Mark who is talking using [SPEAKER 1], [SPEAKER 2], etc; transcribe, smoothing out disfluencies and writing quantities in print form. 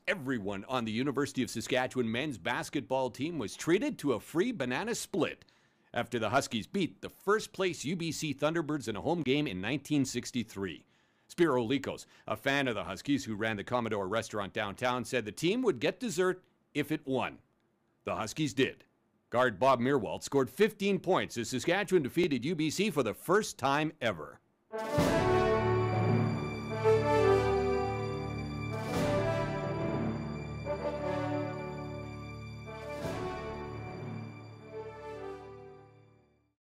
[SPEAKER 1] Everyone on the University of Saskatchewan men's basketball team was treated to a free banana split after the Huskies beat the first-place UBC Thunderbirds in a home game in 1963. Spiro Likos, a fan of the Huskies who ran the Commodore restaurant downtown, said the team would get dessert if it won. The Huskies did. Guard Bob Meerwald scored 15 points as Saskatchewan defeated UBC for the first time ever.